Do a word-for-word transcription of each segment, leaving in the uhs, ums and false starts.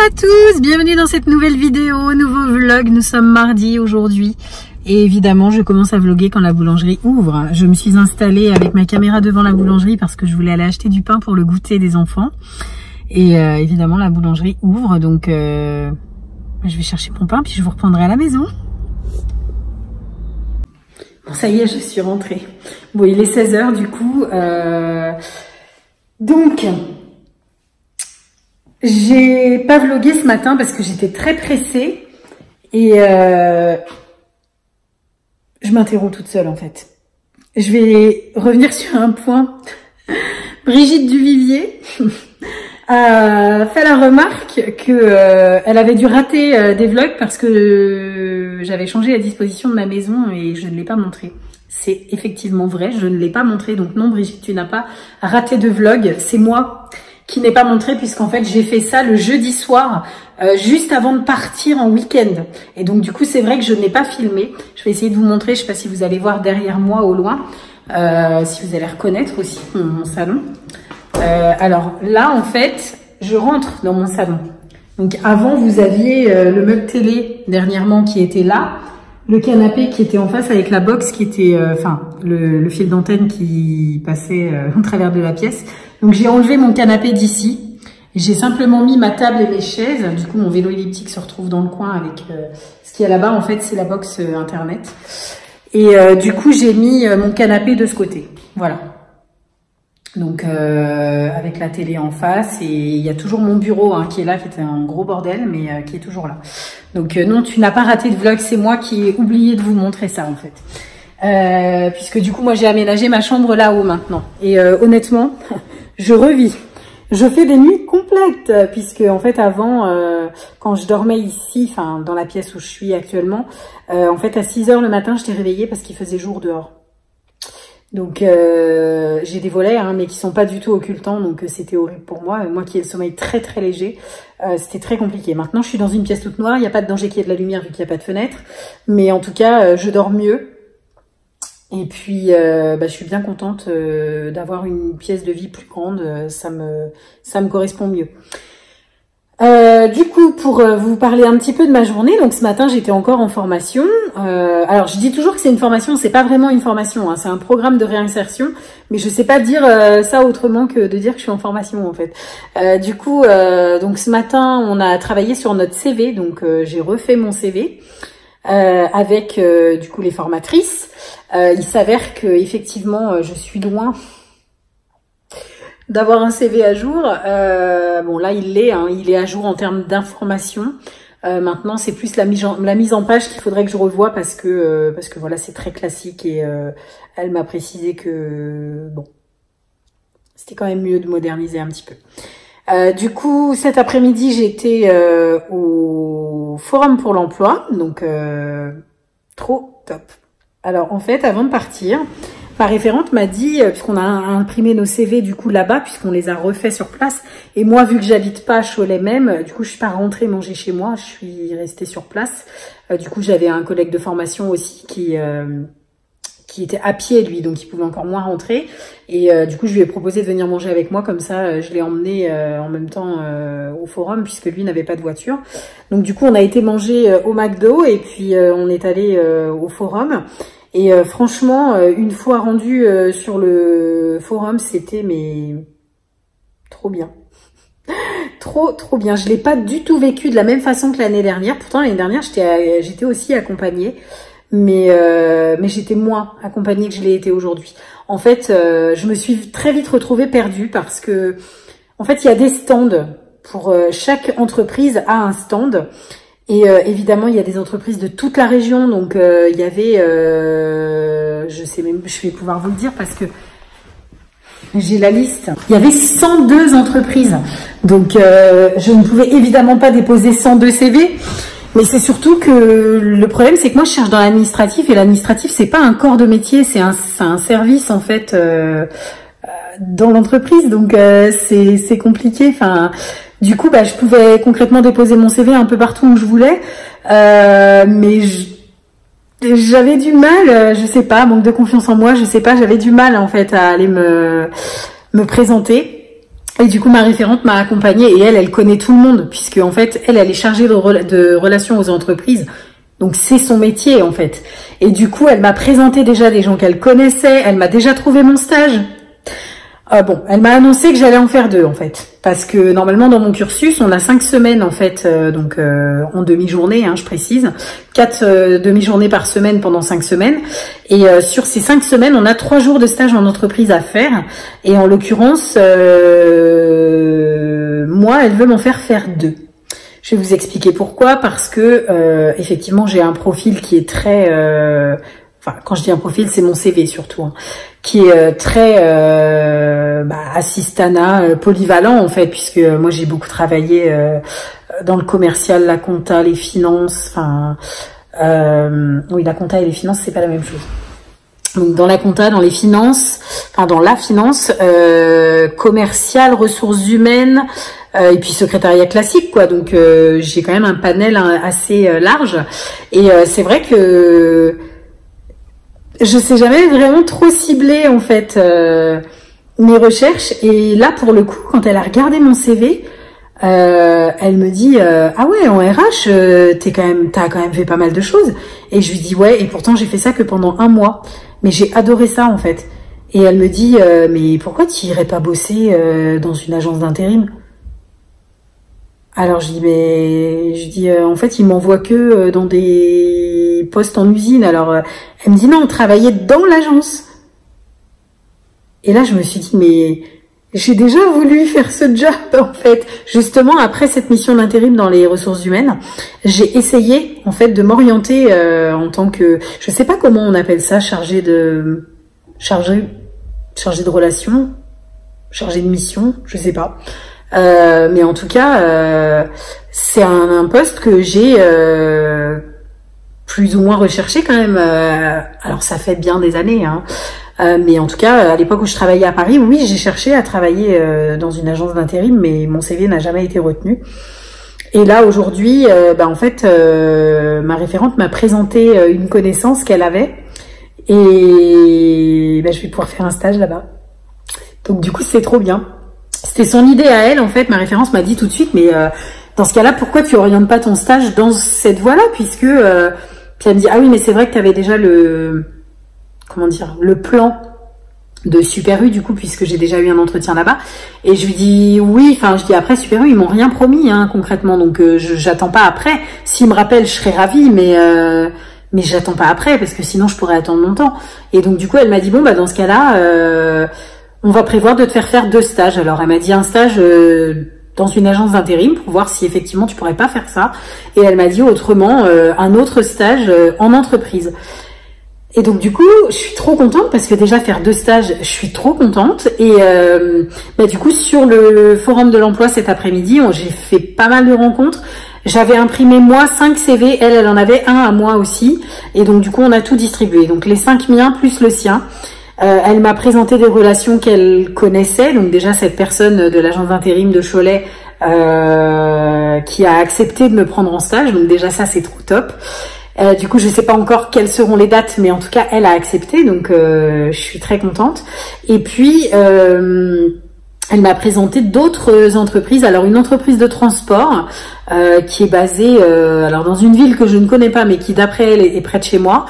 à tous, bienvenue dans cette nouvelle vidéo, nouveau vlog. Nous sommes mardi aujourd'hui et évidemment je commence à vlogger quand la boulangerie ouvre. Je me suis installée avec ma caméra devant la boulangerie parce que je voulais aller acheter du pain pour le goûter des enfants. Et euh, évidemment la boulangerie ouvre, donc euh, je vais chercher mon pain puis je vous reprendrai à la maison. Bon, ça y est, je suis rentrée. Bon, il est seize heures du coup. Euh, donc... J'ai pas vlogué ce matin parce que j'étais très pressée et euh, je m'interromps toute seule en fait. Je vais revenir sur un point. Brigitte Duvivier a fait la remarque que euh, elle avait dû rater euh, des vlogs parce que euh, j'avais changé la disposition de ma maison et je ne l'ai pas montré. C'est effectivement vrai, je ne l'ai pas montré. Donc non Brigitte, tu n'as pas raté de vlog, c'est moi qui n'est pas montré puisqu'en fait j'ai fait ça le jeudi soir euh, juste avant de partir en week-end et donc du coup c'est vrai que je n'ai pas filmé. Je vais essayer de vous montrer, je sais pas si vous allez voir derrière moi au loin, euh, si vous allez reconnaître aussi mon, mon salon. Euh, alors là en fait je rentre dans mon salon, donc avant vous aviez euh, le meuble télé dernièrement qui était là, le canapé qui était en face avec la box qui était, enfin euh, le, le fil d'antenne qui passait euh, au travers de la pièce. Donc j'ai enlevé mon canapé d'ici, j'ai simplement mis ma table et mes chaises. Du coup mon vélo elliptique se retrouve dans le coin avec euh, ce qu'il y a là-bas. En fait c'est la box euh, internet. Et euh, du coup j'ai mis euh, mon canapé de ce côté. Voilà. Donc euh, avec la télé en face et il y a toujours mon bureau hein, qui est là, qui était un gros bordel mais euh, qui est toujours là. Donc euh, non, tu n'as pas raté de vlog, c'est moi qui ai oublié de vous montrer ça en fait. Euh, puisque du coup moi j'ai aménagé ma chambre là-haut maintenant. Et euh, honnêtement, je revis. Je fais des nuits complètes puisque en fait avant, euh, quand je dormais ici, enfin dans la pièce où je suis actuellement, euh, en fait à six heures le matin j'étais réveillée parce qu'il faisait jour dehors. Donc euh, j'ai des volets hein, mais qui sont pas du tout occultants, donc euh, c'était horrible pour moi. Moi qui ai le sommeil très très léger, euh, c'était très compliqué. Maintenant je suis dans une pièce toute noire, il n'y a pas de danger qu'il y ait de la lumière vu qu'il n'y a pas de fenêtre, mais en tout cas euh, je dors mieux. Et puis euh, bah, je suis bien contente euh, d'avoir une pièce de vie plus grande, euh, ça me ça me correspond mieux. Euh, du coup, pour euh, vous parler un petit peu de ma journée, donc ce matin j'étais encore en formation. Euh, alors je dis toujours que c'est une formation, c'est pas vraiment une formation, hein, c'est un programme de réinsertion, mais je sais pas dire euh, ça autrement que de dire que je suis en formation en fait. Euh, du coup, euh, donc ce matin on a travaillé sur notre C V, donc euh, j'ai refait mon C V euh, avec euh, du coup les formatrices. Euh, il s'avère que effectivement je suis loin d'avoir un C V à jour. Euh, bon là il l'est, hein, il est à jour en termes d'information. Euh, maintenant c'est plus la mise en, la mise en page qu'il faudrait que je revoie parce que euh, parce que voilà c'est très classique et euh, elle m'a précisé que bon c'était quand même mieux de moderniser un petit peu. Euh, du coup cet après-midi j'étais euh, au Forum pour l'emploi, donc euh, trop top. Alors en fait avant de partir, ma référente m'a dit, puisqu'on a imprimé nos C V du coup là-bas, puisqu'on les a refaits sur place, et moi vu que j'habite pas à Cholet même, du coup je suis pas rentrée manger chez moi, je suis restée sur place. Euh, du coup j'avais un collègue de formation aussi qui euh, qui était à pied lui, donc il pouvait encore moins rentrer, et euh, du coup je lui ai proposé de venir manger avec moi, comme ça je l'ai emmené euh, en même temps euh, au forum, puisque lui n'avait pas de voiture. Donc du coup on a été manger euh, au McDo, et puis euh, on est allé euh, au forum. Et euh, franchement, euh, une fois rendu euh, sur le forum, c'était mais trop bien. trop, trop bien. Je l'ai pas du tout vécu de la même façon que l'année dernière. Pourtant, l'année dernière, j'étais j'étais aussi accompagnée. Mais, euh, mais j'étais moins accompagnée que je l'ai été aujourd'hui. En fait, euh, je me suis très vite retrouvée perdue parce que, en fait, il y a des stands. Pour euh, chaque entreprise a un stand. Et euh, évidemment, il y a des entreprises de toute la région, donc euh, il y avait, euh, je sais même, je vais pouvoir vous le dire parce que j'ai la liste. Il y avait cent deux entreprises, donc euh, je ne pouvais évidemment pas déposer cent deux C V. Mais c'est surtout que le problème, c'est que moi, je cherche dans l'administratif, et l'administratif, c'est pas un corps de métier, c'est un, c'est un service en fait euh, dans l'entreprise, donc euh, c'est c'est compliqué. Enfin. Du coup, bah, je pouvais concrètement déposer mon C V un peu partout où je voulais, euh, mais j'avais du mal, je sais pas, manque de confiance en moi, je sais pas, j'avais du mal en fait à aller me me présenter. Et du coup, ma référente m'a accompagnée et elle, elle connaît tout le monde puisque en fait, elle, elle est chargée de, re de relations aux entreprises. Donc, c'est son métier en fait. Et du coup, elle m'a présenté déjà des gens qu'elle connaissait. Elle m'a déjà trouvé mon stage. Euh, bon, elle m'a annoncé que j'allais en faire deux en fait. Parce que normalement, dans mon cursus, on a cinq semaines en fait, euh, donc euh, en demi-journée, hein, je précise. Quatre euh, demi-journées par semaine pendant cinq semaines. Et euh, sur ces cinq semaines, on a trois jours de stage en entreprise à faire. Et en l'occurrence, euh, moi, elle veut m'en faire faire deux. Je vais vous expliquer pourquoi. Parce que euh, effectivement, j'ai un profil qui est très... Euh, enfin, quand je dis un profil, c'est mon C V surtout, hein, qui est euh, très euh, bah, assistanat, euh, polyvalent en fait, puisque euh, moi j'ai beaucoup travaillé euh, dans le commercial, la compta, les finances, enfin, euh, oui, la compta et les finances, c'est pas la même chose. Donc dans la compta, dans les finances, enfin dans la finance, euh, commercial, ressources humaines, euh, et puis secrétariat classique, quoi. Donc euh, j'ai quand même un panel assez euh, large, et euh, c'est vrai que je sais jamais vraiment trop cibler en fait euh, mes recherches. Et là, pour le coup, quand elle a regardé mon C V, euh, elle me dit euh, ah ouais, en R H, euh, t'es quand même, t'as quand même fait pas mal de choses. Et je lui dis ouais, et pourtant j'ai fait ça que pendant un mois, mais j'ai adoré ça en fait. Et elle me dit euh, mais pourquoi tu irais pas bosser euh, dans une agence d'intérim? Alors je dis mais je dis euh, en fait ils m'envoient que euh, dans des postes en usine. Alors euh, elle me dit non, on travaillait dans l'agence. Et là je me suis dit mais j'ai déjà voulu faire ce job en fait. Justement après cette mission d'intérim dans les ressources humaines, j'ai essayé en fait de m'orienter euh, en tant que, je sais pas comment on appelle ça, chargé de chargé chargé de relations, chargé de mission, je sais pas. Euh, mais en tout cas, euh, c'est un, un poste que j'ai euh, plus ou moins recherché quand même. Euh, alors ça fait bien des années, hein. Euh, mais en tout cas, à l'époque où je travaillais à Paris, oui, j'ai cherché à travailler euh, dans une agence d'intérim, mais mon C V n'a jamais été retenu. Et là, aujourd'hui, euh, bah, en fait, euh, ma référente m'a présenté euh, une connaissance qu'elle avait, et bah, je vais pouvoir faire un stage là-bas. Donc du coup, c'est trop bien. C'était son idée à elle, en fait. Ma référence m'a dit tout de suite, mais euh, dans ce cas-là, pourquoi tu orientes pas ton stage dans cette voie-là, puisque euh... puis elle me dit ah oui, mais c'est vrai que tu avais déjà le comment dire le plan de Super U du coup, puisque j'ai déjà eu un entretien là-bas. Et je lui dis oui, enfin je dis après Super U, ils m'ont rien promis hein, concrètement, donc euh, j'attends pas après. S'ils me rappellent, je serais ravie, mais euh, mais j'attends pas après parce que sinon je pourrais attendre longtemps. Et donc du coup, elle m'a dit bon bah dans ce cas-là. Euh, on va prévoir de te faire faire deux stages. Alors, elle m'a dit un stage euh, dans une agence d'intérim pour voir si effectivement tu pourrais pas faire ça. Et elle m'a dit autrement euh, un autre stage euh, en entreprise. Et donc du coup, je suis trop contente parce que déjà faire deux stages, je suis trop contente. Et euh, bah, du coup, sur le forum de l'emploi cet après-midi, j'ai fait pas mal de rencontres. J'avais imprimé moi cinq C V, elle, elle en avait un à moi aussi. Et donc du coup, on a tout distribué. Donc les cinq miens plus le sien. Euh, elle m'a présenté des relations qu'elle connaissait, donc déjà cette personne de l'agence d'intérim de Cholet euh, qui a accepté de me prendre en stage, donc déjà ça c'est trop top. Euh, du coup je sais pas encore quelles seront les dates, mais en tout cas elle a accepté, donc euh, je suis très contente. Et puis euh, elle m'a présenté d'autres entreprises. Alors une entreprise de transport euh, qui est basée euh, alors dans une ville que je ne connais pas, mais qui d'après elle est près de chez moi,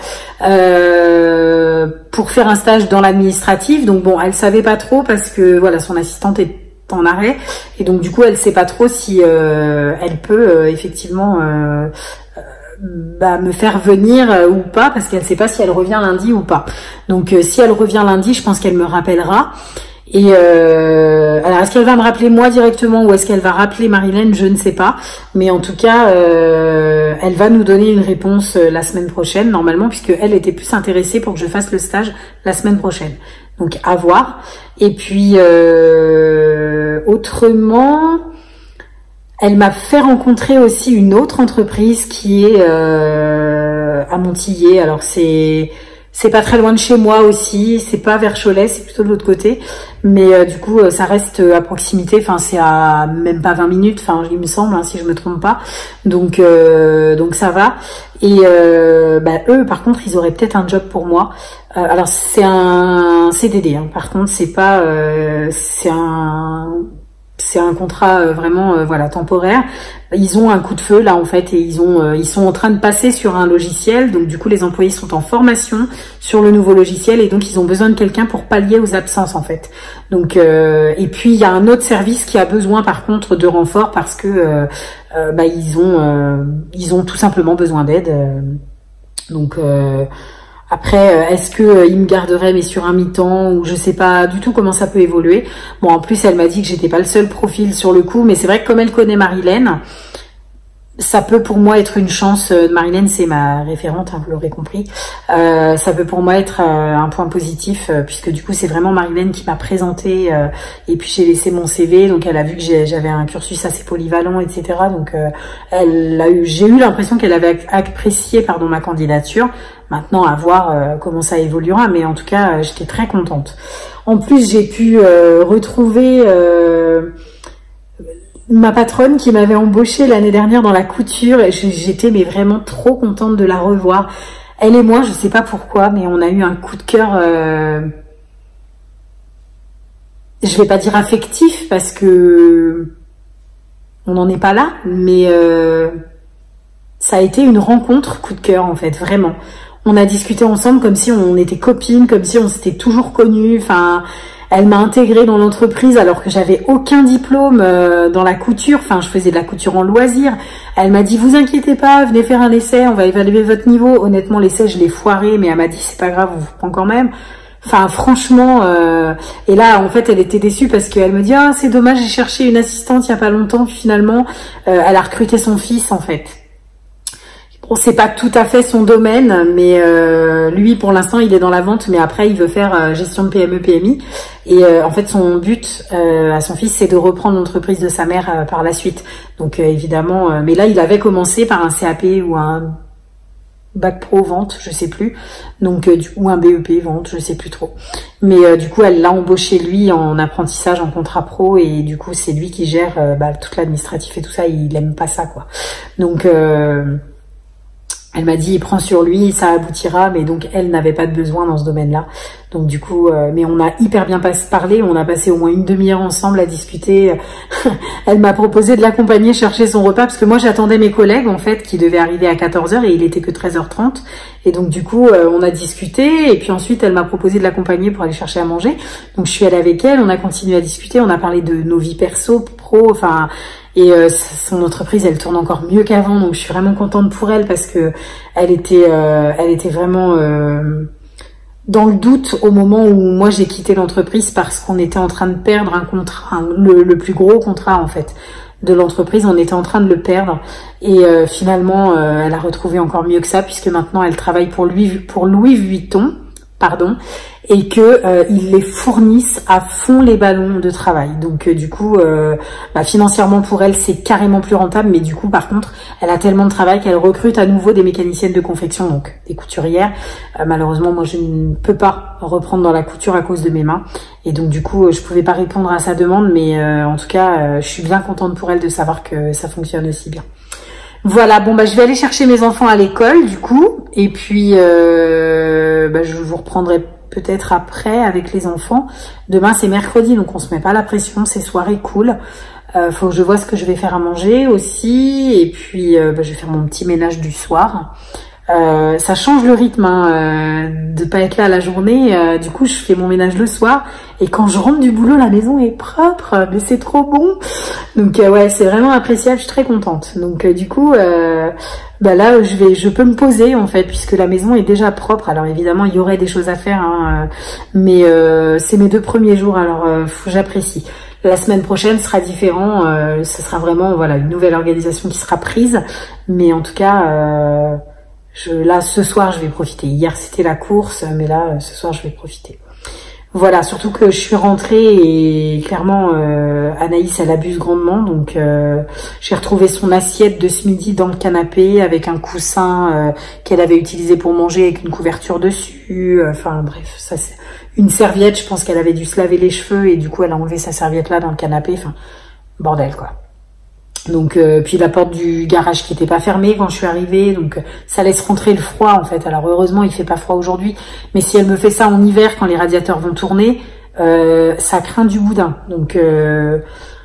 euh, pour faire un stage dans l'administratif. Donc bon, elle savait pas trop parce que voilà, son assistante est en arrêt et donc du coup elle sait pas trop si euh, elle peut euh, effectivement euh, bah, me faire venir euh, ou pas, parce qu'elle sait pas si elle revient lundi ou pas. Donc euh, si elle revient lundi, je pense qu'elle me rappellera. Et euh, alors est-ce qu'elle va me rappeler moi directement ou est-ce qu'elle va rappeler Marilène, je ne sais pas. Mais en tout cas, euh, elle va nous donner une réponse euh, la semaine prochaine normalement, puisque elle était plus intéressée pour que je fasse le stage la semaine prochaine. Donc à voir. Et puis euh, autrement, elle m'a fait rencontrer aussi une autre entreprise qui est euh, à Montillet. Alors c'est c'est pas très loin de chez moi aussi, c'est pas vers Cholet, c'est plutôt de l'autre côté, mais euh, du coup euh, ça reste à proximité, enfin c'est à même pas vingt minutes, enfin il me semble, hein, si je me trompe pas, donc euh, donc ça va. Et euh, bah, eux par contre ils auraient peut-être un job pour moi. Euh, alors c'est un C D D, hein, par contre c'est pas, euh, c'est un c'est un contrat euh, vraiment euh, voilà temporaire. Ils ont un coup de feu là en fait et ils ont euh, ils sont en train de passer sur un logiciel, donc du coup les employés sont en formation sur le nouveau logiciel et donc ils ont besoin de quelqu'un pour pallier aux absences en fait. Donc euh, et puis il y a un autre service qui a besoin par contre de renfort parce que euh, euh, bah ils ont euh, ils ont tout simplement besoin d'aide. Euh, donc euh, Après, est-ce que euh, il me garderait mais sur un mi-temps ou je sais pas du tout comment ça peut évoluer. Bon, en plus, elle m'a dit que j'étais pas le seul profil sur le coup, mais c'est vrai que comme elle connaît Marilène, ça peut pour moi être une chance. Marilène, c'est ma référente, hein, vous l'aurez compris. Euh, ça peut pour moi être euh, un point positif euh, puisque du coup, c'est vraiment Marilène qui m'a présenté euh, et puis j'ai laissé mon C V. Donc, elle a vu que j'avais un cursus assez polyvalent, et cetera. Donc, euh, elle a eu, j'ai eu l'impression qu'elle avait apprécié, pardon, ma candidature. Maintenant, à voir euh, comment ça évoluera, mais en tout cas, euh, j'étais très contente. En plus, j'ai pu euh, retrouver euh, ma patronne qui m'avait embauchée l'année dernière dans la couture. Et j'étais mais vraiment trop contente de la revoir. Elle et moi, je sais pas pourquoi, mais on a eu un coup de cœur. Euh, je vais pas dire affectif parce que on n'en est pas là, mais euh, ça a été une rencontre coup de cœur en fait, vraiment. On a discuté ensemble comme si on était copines, comme si on s'était toujours connues. Enfin, elle m'a intégrée dans l'entreprise alors que j'avais aucun diplôme euh, dans la couture. Enfin, je faisais de la couture en loisir. Elle m'a dit, vous inquiétez pas, venez faire un essai, on va évaluer votre niveau. Honnêtement, l'essai, je l'ai foiré, mais elle m'a dit, c'est pas grave, on vous prend quand même. Enfin, franchement, euh... et là, en fait, elle était déçue parce qu'elle me dit, ah, c'est dommage, j'ai cherché une assistante il y a pas longtemps. Finalement, euh, elle a recruté son fils, en fait. Bon, c'est pas tout à fait son domaine, mais euh, lui, pour l'instant, il est dans la vente, mais après, il veut faire euh, gestion de P M E, P M I. Et euh, en fait, son but euh, à son fils, c'est de reprendre l'entreprise de sa mère euh, par la suite. Donc, euh, évidemment, euh, mais là, il avait commencé par un C A P ou un bac pro vente, je sais plus. Donc, euh, du, ou un B E P vente, je sais plus trop. Mais euh, du coup, elle l'a embauché lui en apprentissage, en contrat pro, et du coup, c'est lui qui gère euh, bah, toute l'administratif et tout ça. Il aime pas ça, quoi. Donc euh, elle m'a dit, il prend sur lui, ça aboutira, mais donc elle n'avait pas de besoin dans ce domaine-là. Donc du coup, euh, mais on a hyper bien parlé, on a passé au moins une demi-heure ensemble à discuter. Elle m'a proposé de l'accompagner chercher son repas, parce que moi j'attendais mes collègues en fait, qui devaient arriver à quatorze heures et il était que treize heures trente. Et donc du coup, euh, on a discuté, et puis ensuite elle m'a proposé de l'accompagner pour aller chercher à manger. Donc je suis allée avec elle, on a continué à discuter, on a parlé de nos vies perso, pro, enfin... Et euh, son entreprise, elle tourne encore mieux qu'avant, donc je suis vraiment contente pour elle parce que elle était, euh, elle était vraiment euh, dans le doute au moment où moi j'ai quitté l'entreprise parce qu'on était en train de perdre un contrat, un, le, le plus gros contrat en fait de l'entreprise, on était en train de le perdre et euh, finalement euh, elle a retrouvé encore mieux que ça puisque maintenant elle travaille pour lui, pour Louis Vuitton. Pardon, et que euh, ils les fournissent à fond les ballons de travail. Donc euh, du coup, euh, bah, financièrement pour elle, c'est carrément plus rentable, mais du coup, par contre, elle a tellement de travail qu'elle recrute à nouveau des mécaniciennes de confection, donc des couturières. Euh, malheureusement, moi, je ne peux pas reprendre dans la couture à cause de mes mains, et donc du coup, je pouvais pas répondre à sa demande, mais euh, en tout cas, euh, je suis bien contente pour elle de savoir que ça fonctionne aussi bien. Voilà, bon bah je vais aller chercher mes enfants à l'école du coup, et puis euh, bah, je vous reprendrai peut-être après avec les enfants. Demain c'est mercredi, donc on se met pas la pression, c'est soirée cool. Euh, faut que je vois ce que je vais faire à manger aussi, et puis euh, bah, je vais faire mon petit ménage du soir. Euh, ça change le rythme hein, euh, de pas être là la journée. Euh, du coup, je fais mon ménage le soir et quand je rentre du boulot, la maison est propre. Mais c'est trop bon. Donc euh, ouais, c'est vraiment appréciable. Je suis très contente. Donc euh, du coup, euh, bah là, je vais, je peux me poser en fait puisque la maison est déjà propre. Alors évidemment, il y aurait des choses à faire, hein, euh, mais euh, c'est mes deux premiers jours. Alors euh, faut, j'apprécie. La semaine prochaine sera différent. Euh, ce sera vraiment voilà une nouvelle organisation qui sera prise. Mais en tout cas. Euh, Je, là, ce soir, je vais profiter. Hier, c'était la course, mais là, ce soir, je vais profiter. Voilà, surtout que je suis rentrée et clairement, euh, Anaïs, elle abuse grandement. Donc, euh, j'ai retrouvé son assiette de ce midi dans le canapé avec un coussin euh, qu'elle avait utilisé pour manger avec une couverture dessus. Enfin, bref, ça c'est une serviette. Je pense qu'elle avait dû se laver les cheveux et du coup, elle a enlevé sa serviette là dans le canapé. Enfin, bordel, quoi. Donc euh, puis la porte du garage qui était pas fermée quand je suis arrivée, donc ça laisse rentrer le froid en fait. Alors heureusement il fait pas froid aujourd'hui, mais si elle me fait ça en hiver quand les radiateurs vont tourner, euh, ça craint du boudin. Donc euh,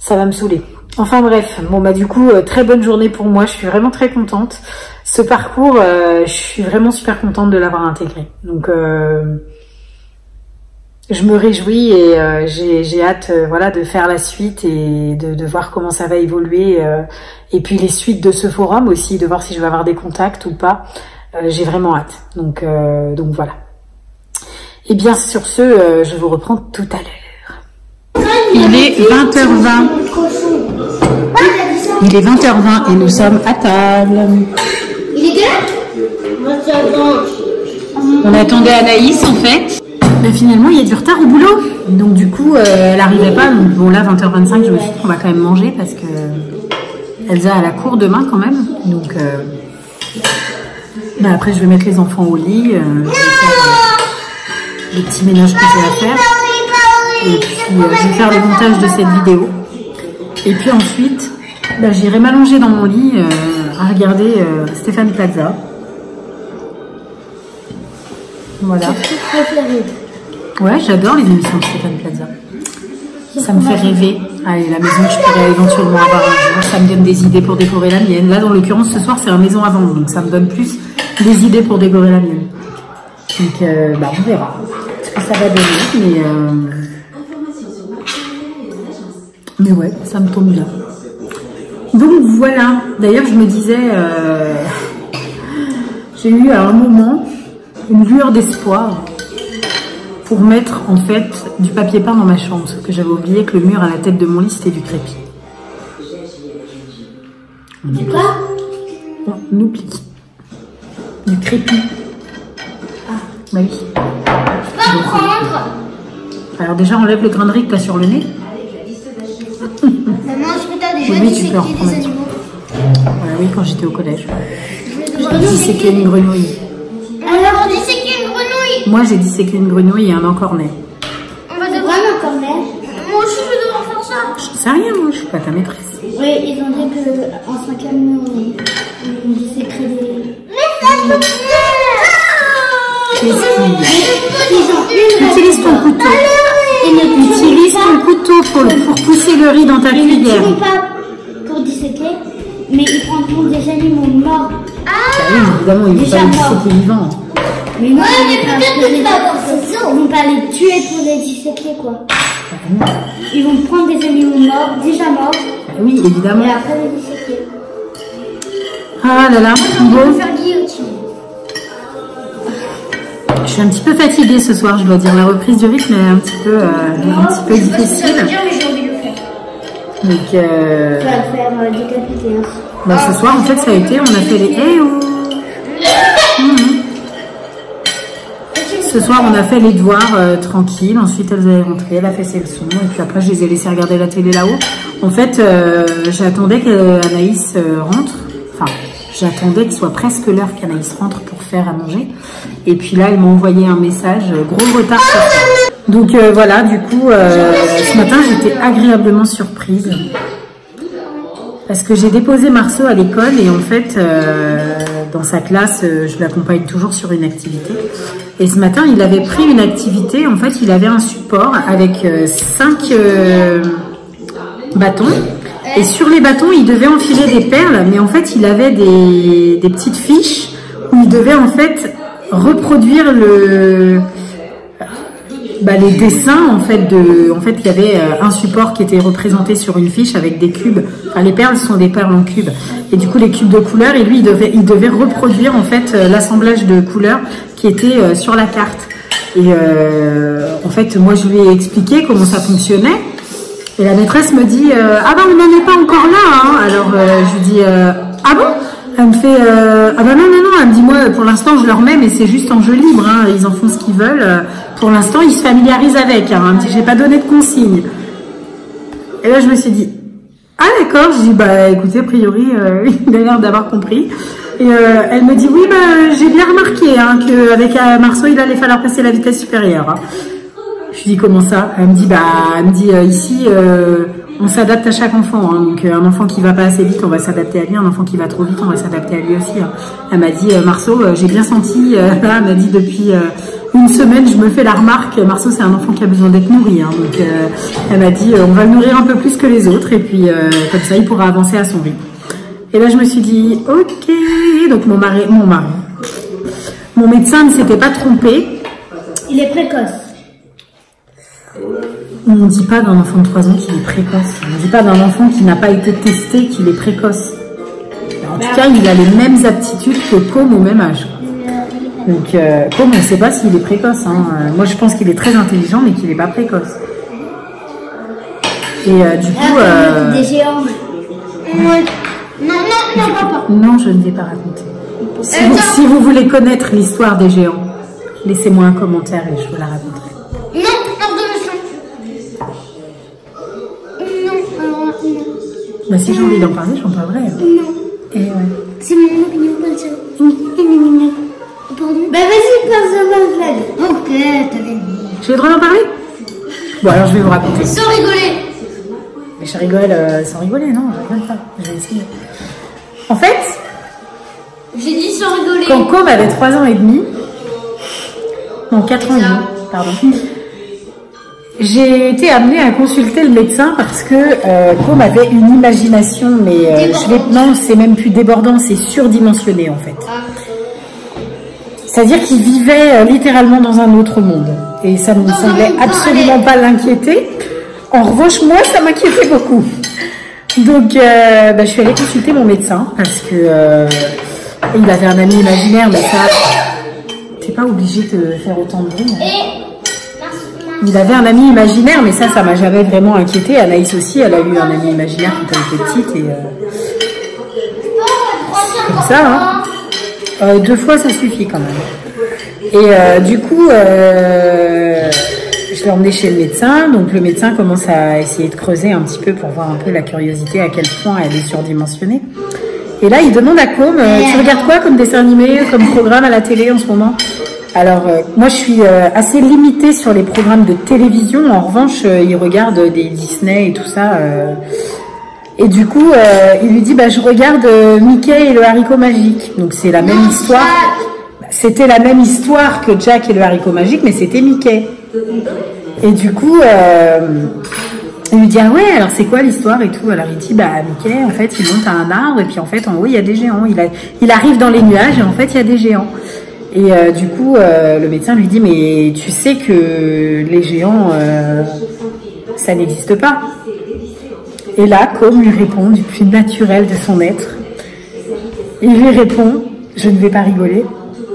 ça va me saouler. Enfin bref, bon bah du coup, euh, très bonne journée pour moi, je suis vraiment très contente. Ce parcours, euh, je suis vraiment super contente de l'avoir intégré. Donc euh, je me réjouis et euh, j'ai hâte euh, voilà, de faire la suite et de, de voir comment ça va évoluer. Euh, et puis les suites de ce forum aussi, de voir si je vais avoir des contacts ou pas. Euh, j'ai vraiment hâte. Donc, euh, donc voilà. Et bien sur ce, euh, je vous reprends tout à l'heure. Il est vingt heures vingt. Il est vingt heures vingt et nous sommes à table. Il est quelle heure? On attendait Anaïs en fait. Mais finalement il y a du retard au boulot. Donc du coup euh, elle n'arrivait pas. Donc bon là vingt heures vingt-cinq, je me suis dit qu'on va quand même manger parce que Elsa a la cour demain quand même. Donc euh, bah, après je vais mettre les enfants au lit. Euh, je vais faire euh, les petits ménages que j'ai à faire. Et puis euh, je vais faire le montage de cette vidéo. Et puis ensuite, bah, j'irai m'allonger dans mon lit euh, à regarder euh, Stéphane Plaza. Voilà. Ouais, j'adore les émissions de Stéphane Plaza. Ça me fait rêver. Allez, la maison que je pourrais éventuellement avoir un jour. Ça me donne des idées pour décorer la mienne. Là, dans l'occurrence, ce soir, c'est la maison à vendre. Donc ça me donne plus des idées pour décorer la mienne. Donc, euh, bah, on verra ce que ça va donner. Mais... Euh... Mais ouais, ça me tombe bien. Donc voilà. D'ailleurs, je me disais, euh, j'ai eu à un moment une lueur d'espoir pour mettre en fait du papier peint dans ma chambre. Parce que j'avais oublié que le mur à la tête de mon lit, c'était du crépi. Du quoi? On oublie. Du crépi. Ah, bah oui. Je peux reprendre. Alors déjà, enlève le grain de riz que tu as sur le nez. Maman, est-ce que tu as déjà Oui, disséqué tu peux reprendre. des animaux? Ouais, oui, quand j'étais au collège. J'ai Disséqué une grenouille. Alors, on disséqué une grenouille. Moi, j'ai disséqué une grenouille et un encornet. On va devoir un cornet. Moi aussi, je vais devoir faire ça. Je sais rien, moi, je suis pas ta maîtresse. Oui, ils ont dit qu'en cinquième, on, on disséquerait des... Mais ça me Qu'est-ce qu'il y a? Ils ont une... Utilise ton couteau. Utilise ton couteau pour, pour pousser le riz dans ta Ils ne cuillère. tirent pas pour disséquer, mais ils prendront des animaux morts. Ah oui, évidemment, ils vont Déjà pas les mort. disséquer vivants. Mais non, mais peut-être que tu vas avoir ces os. Ils vont pas les tuer pour les disséquer, quoi. Ils vont prendre des animaux morts, déjà morts, Ah oui, évidemment. et après les disséquer. Ah là là, On bon. va faire guillotine. Je suis un petit peu fatiguée ce soir, je dois dire. La reprise du rythme est un petit peu, euh, un petit peu difficile. Je vais dire, mais j'ai envie de le faire. Donc, euh, Je vais le faire euh, décapiter. Hein. bah, ce soir, en fait, ça a été, on a fait les eh oh. Mhm. Ce soir, on a fait les devoirs euh, tranquille. Ensuite, elle est rentrée, elle a fait ses leçons. Et puis après, je les ai laissés regarder la télé là-haut. En fait, euh, j'attendais qu'Anaïs euh, rentre. Enfin, j'attendais que ce soit presque l'heure qu'Anaïs rentre pour faire à manger. Et puis là, elle m'a envoyé un message, euh, gros retard. Sur ça. Donc euh, voilà, du coup, euh, ce matin, j'étais agréablement surprise. Parce que j'ai déposé Marceau à l'école et en fait, euh, dans sa classe, euh, je l'accompagne toujours sur une activité. Et ce matin, il avait pris une activité. En fait, il avait un support avec euh, cinq euh, bâtons. Et sur les bâtons, il devait enfiler des perles. Mais en fait, il avait des, des petites fiches où il devait en fait reproduire le... Bah, les dessins en fait de, en fait il y avait un support qui était représenté sur une fiche avec des cubes. Enfin, les perles sont des perles en cubes et du coup les cubes de couleurs et lui il devait, il devait reproduire en fait l'assemblage de couleurs qui était sur la carte. Et euh, en fait moi je lui ai expliqué comment ça fonctionnait et la maîtresse me dit euh, ah ben on n'en est pas encore là hein. Alors euh, je lui dis euh, ah bon? Elle me fait euh, ah ben non non non, elle me dit moi pour l'instant je leur mets mais c'est juste en jeu libre hein. Ils en font ce qu'ils veulent, pour l'instant ils se familiarisent avec hein. Elle me dit j'ai pas donné de consigne et là je me suis dit ah d'accord, je dis bah écoutez a priori euh, il a l'air d'avoir compris et euh, elle me dit oui bah j'ai bien remarqué hein, qu'avec euh, Marceau il allait falloir passer la vitesse supérieure hein. Je dis comment ça? Elle me dit bah elle me dit euh, ici euh, on s'adapte à chaque enfant, hein. Donc euh, un enfant qui va pas assez vite, on va s'adapter à lui, un enfant qui va trop vite, on va s'adapter à lui aussi. Hein. Elle m'a dit, euh, Marceau, euh, j'ai bien senti, euh, elle m'a dit depuis euh, une semaine, je me fais la remarque, Marceau c'est un enfant qui a besoin d'être nourri, hein, donc euh, elle m'a dit euh, on va le nourrir un peu plus que les autres et puis euh, comme ça il pourra avancer à son rythme. Et là je me suis dit ok, donc mon mari, mon mari, mon médecin ne s'était pas trompé. Il est précoce. On ne dit pas d'un enfant de trois ans qu'il est précoce, on ne dit pas d'un enfant qui n'a pas été testé qu'il est précoce. En tout cas il a les mêmes aptitudes que Com au même âge. Donc, euh, comme on ne sait pas s'il est précoce. Hein. Euh, moi, je pense qu'il est très intelligent, mais qu'il n'est pas précoce. Et euh, du coup... Euh... Des géants. Ouais. Non, non, non, papa. Non, je ne vais pas raconter. Si vous, si vous voulez connaître l'histoire des géants, laissez-moi un commentaire et je vous la raconterai. Non, ordonnation. Non, alors non. Bah, si j'ai envie d'en parler, j'en parlerai. Non. Et ouais. C'est mon opinion, pas ça. Bah vas-y, passe devant la flag. Ok, t'as gagné. J'ai le droit d'en parler? Bon, alors je vais vous raconter. Sans rigoler. Mais je rigole euh, sans rigoler, non, je rigole pas. Je vais essayer. En fait, j'ai dit sans rigoler. Quand Com avait trois ans et demi, non, quatre ans et demi, pardon, j'ai été amenée à consulter le médecin parce que euh, Com avait une imagination, mais euh, je vais, non, c'est même plus débordant, c'est surdimensionné en fait. Ah. C'est-à-dire qu'il vivait euh, littéralement dans un autre monde. Et ça ne me semblait absolument pas l'inquiéter. En revanche, moi, ça m'inquiétait beaucoup. Donc, euh, bah, je suis allée consulter mon médecin parce que euh, il avait un ami imaginaire, mais ça, t'es pas obligé de faire autant de bruit. Hein. Il avait un ami imaginaire, mais ça, ça m'a jamais vraiment inquiété. Anaïs aussi, elle a eu un ami imaginaire quand elle était petite. Et, euh, c'est comme ça, hein. Euh, deux fois, ça suffit quand même. Et euh, du coup, euh, je l'ai emmené chez le médecin. Donc le médecin commence à essayer de creuser un petit peu pour voir un peu la curiosité, à quel point elle est surdimensionnée. Et là, il demande à Com, euh, tu regardes quoi comme dessin animé, comme programme à la télé en ce moment? Alors, euh, moi, je suis euh, assez limitée sur les programmes de télévision. En revanche, euh, il regarde des Disney et tout ça. Euh, Et du coup, euh, il lui dit, bah, je regarde euh, Mickey et le haricot magique. Donc c'est la même histoire. C'était la même histoire que Jack et le haricot magique, mais c'était Mickey. Et du coup, euh, il lui dit, ah ouais, alors c'est quoi l'histoire et tout. Alors il dit, bah Mickey, en fait, il monte à un arbre et puis en fait, en haut, il y a des géants. Il, a, il arrive dans les nuages et en fait, il y a des géants. Et euh, du coup, euh, le médecin lui dit, mais tu sais que les géants, euh, ça n'existe pas. Et là, Com lui répond du plus naturel de son être. Il lui répond, je ne vais pas rigoler.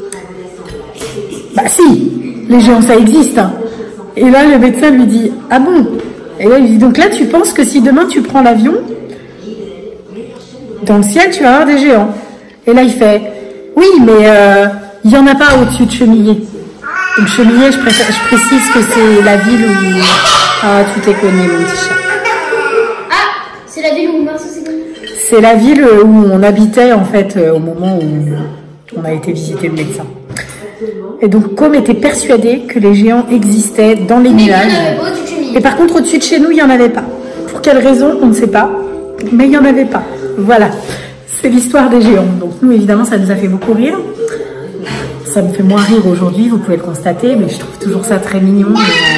Bah si, les géants ça existe. Hein. Et là, le médecin lui dit, ah bon? Et là, il dit, donc là, tu penses que si demain tu prends l'avion, dans le ciel, tu vas avoir des géants. Et là, il fait, oui, mais euh, il n'y en a pas au-dessus de Chemillé. Donc Chemillé, je, préfère, je précise que c'est la ville où... Ah, tu t'es connu, mon petit chat. C'est la ville où Marceau s'est connu. C'est la ville où on habitait en fait au moment où on a été visiter le médecin. Et donc Com était persuadé que les géants existaient dans les nuages. Et par contre au-dessus de chez nous il n'y en avait pas. Pour quelle raison on ne sait pas. Mais il n'y en avait pas. Voilà. C'est l'histoire des géants. Donc nous évidemment ça nous a fait beaucoup rire. Ça me fait moins rire aujourd'hui, vous pouvez le constater, mais je trouve toujours ça très mignon.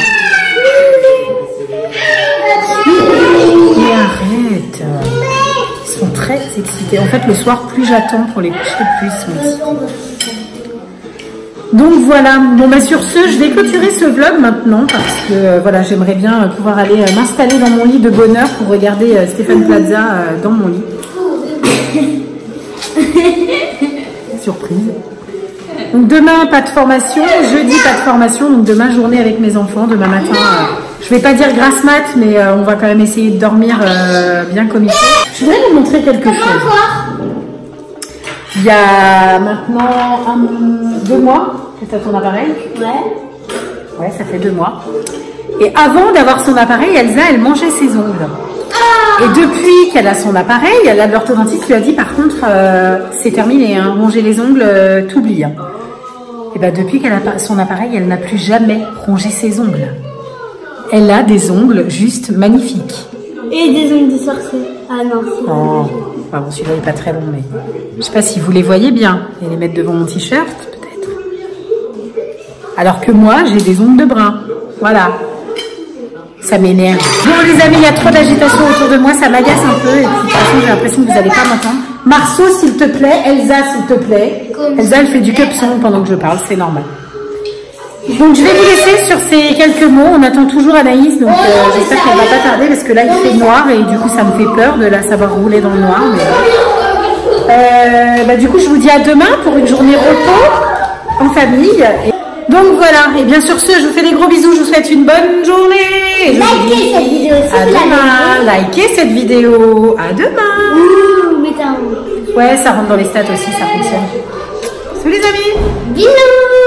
Et arrête. Ils sont très excités. En fait, le soir, plus j'attends pour les coucher, plus ils sont excités. Donc voilà. Bon bah sur ce, je vais clôturer ce vlog maintenant parce que euh, voilà, j'aimerais bien pouvoir aller euh, m'installer dans mon lit de bonheur pour regarder euh, Stéphane Plaza euh, dans mon lit. Surprise. Donc demain, pas de formation. Jeudi, pas de formation. Donc demain, journée avec mes enfants. Demain matin, euh, je vais pas dire grasse mat, mais euh, on va quand même essayer de dormir euh, bien comme il faut. Je voudrais vous montrer quelque chose. Il y a maintenant un, deux mois que tu as ton appareil. Ouais. Ouais, ça fait deux mois. Et avant d'avoir son appareil, Elsa, elle mangeait ses ongles. Ah. Et depuis qu'elle a son appareil, elle a l'orthodontiste lui a dit, par contre, euh, c'est terminé, hein, ronger les ongles, euh, t'oublies. Hein. Et ben depuis qu'elle a son appareil, elle n'a plus jamais rongé ses ongles. Elle a des ongles juste magnifiques. Et des ongles de sorcier. Ah non. Oh. Enfin, bon, celui-là n'est pas très long, mais je sais pas si vous les voyez bien. Et les mettre devant mon t-shirt, peut-être. Alors que moi, j'ai des ongles de brun. Voilà. Ça m'énerve. Bon les amis, il y a trop d'agitation autour de moi, ça m'agace un peu. Et puis, de toute façon, j'ai l'impression que vous n'allez pas m'entendre. Marceau, s'il te plaît. Elsa, s'il te plaît. Elsa, elle fait du cupson pendant que je parle, c'est normal. Donc je vais vous laisser sur ces quelques mots. On attend toujours Anaïs, donc euh, j'espère qu'elle va pas tarder parce que là il fait noir et du coup ça me fait peur de la savoir rouler dans le noir. Mais... Euh, bah, du coup je vous dis à demain pour une journée repos en famille. Et... Donc voilà, et bien sur ce, je vous fais des gros bisous, je vous souhaite une bonne journée. Likez cette vidéo si à vous demain, likez cette vidéo. À demain. Ouh, mettez un... Ouais, ça rentre dans les stats aussi, ça fonctionne. Salut les amis. Bisous.